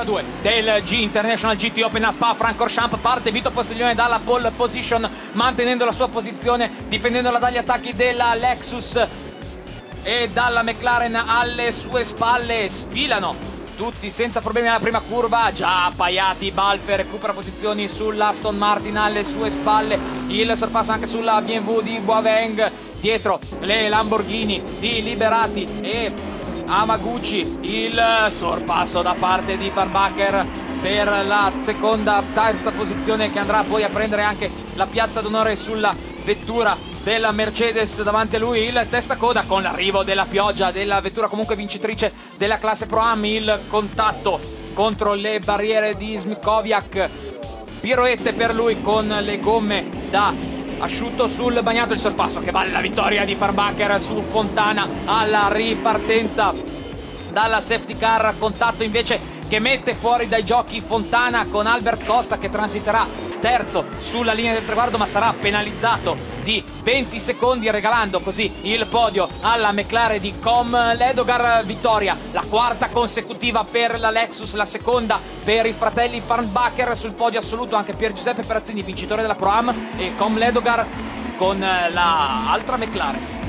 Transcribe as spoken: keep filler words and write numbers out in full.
gara due del G International G T Open a Spa-Francorchamps. Parte Vito Postiglione dalla pole position, mantenendo la sua posizione, difendendola dagli attacchi della Lexus e dalla McLaren alle sue spalle. Sfilano tutti senza problemi alla prima curva, già appaiati. Balfe recupera posizioni sull'Aston Martin alle sue spalle, il sorpasso anche sulla B M W di Boiveng, dietro le Lamborghini di Liberati e Amaguchi, il sorpasso da parte di Farbacher per la seconda, terza posizione, che andrà poi a prendere anche la piazza d'onore sulla vettura della Mercedes. Davanti a lui il testacoda, con l'arrivo della pioggia della vettura comunque vincitrice della classe Pro Am, il contatto contro le barriere di Smikoviak, piroette per lui con le gomme da asciutto sul bagnato, il sorpasso che vale la vittoria di Farbacher su Fontana alla ripartenza dalla safety car, contatto invece che mette fuori dai giochi Fontana con Albert Costa, che transiterà terzo sulla linea del traguardo ma sarà penalizzato di venti secondi, regalando così il podio alla McLaren di Com Ledogar. Vittoria, la quarta consecutiva per la Lexus, la seconda per i fratelli Farnbacher. Sul podio assoluto anche Pier Giuseppe Perazzini, vincitore della Pro Am, e Com Ledogar con la altra McLaren.